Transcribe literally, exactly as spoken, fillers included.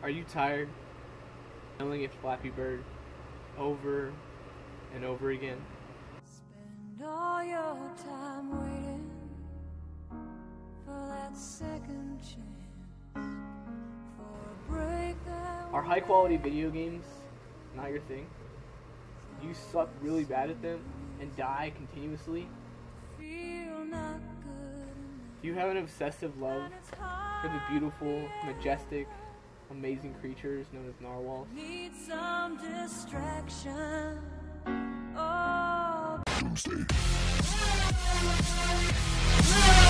Are you tired of yelling at Flappy Bird over and over again? Spend all your time waiting for that second chance, for a break that Are high quality video games not your thing? Do you suck really bad at them and die continuously? feel not good Do you have an obsessive love for the beautiful, majestic, amazing creatures known as narwhals? need some distraction. Oh. Doomsday.